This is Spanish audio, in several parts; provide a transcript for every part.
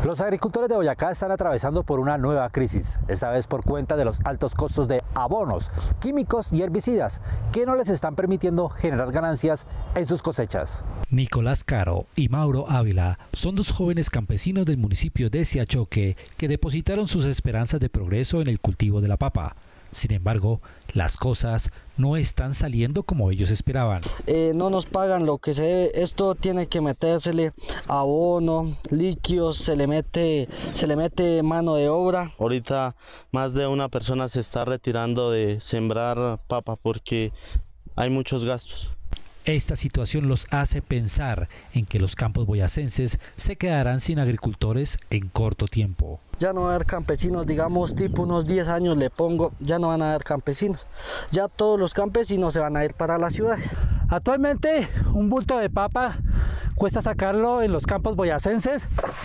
Los agricultores de Boyacá están atravesando por una nueva crisis, esta vez por cuenta de los altos costos de abonos, químicos y herbicidas, que no les están permitiendo generar ganancias en sus cosechas. Nicolás Caro y Mauro Ávila son dos jóvenes campesinos del municipio de Siachoque que depositaron sus esperanzas de progreso en el cultivo de la papa. Sin embargo, las cosas no están saliendo como ellos esperaban. No nos pagan lo que se debe. Esto tiene que metérsele abono, líquidos, se le mete mano de obra. Ahorita más de una persona se está retirando de sembrar papa porque hay muchos gastos. Esta situación los hace pensar en que los campos boyacenses se quedarán sin agricultores en corto tiempo. Ya no va a haber campesinos, digamos tipo unos 10 años le pongo, ya no van a haber campesinos. Ya todos los campesinos se van a ir para las ciudades. Actualmente un bulto de papa cuesta sacarlo en los campos boyacenses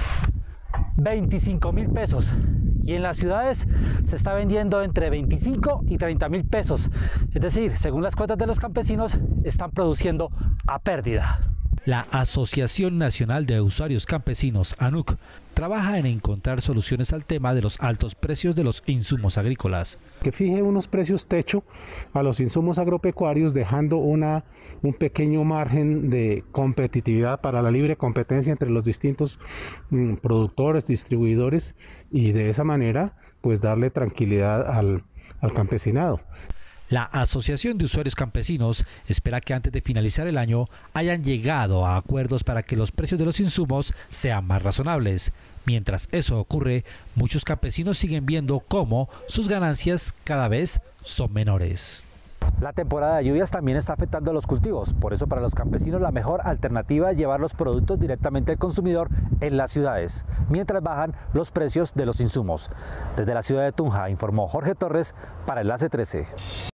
25.000 pesos. Y en las ciudades se está vendiendo entre 25 y 30.000 pesos. Es decir, según las cuentas de los campesinos, están produciendo a pérdida. La Asociación Nacional de Usuarios Campesinos, ANUC, trabaja en encontrar soluciones al tema de los altos precios de los insumos agrícolas. Que fije unos precios techo a los insumos agropecuarios, dejando un pequeño margen de competitividad para la libre competencia entre los distintos productores, distribuidores, y de esa manera pues darle tranquilidad al campesinado. La Asociación de Usuarios Campesinos espera que antes de finalizar el año hayan llegado a acuerdos para que los precios de los insumos sean más razonables. Mientras eso ocurre, muchos campesinos siguen viendo cómo sus ganancias cada vez son menores. La temporada de lluvias también está afectando a los cultivos, por eso para los campesinos la mejor alternativa es llevar los productos directamente al consumidor en las ciudades, mientras bajan los precios de los insumos. Desde la ciudad de Tunja informó Jorge Torres para Enlace 13.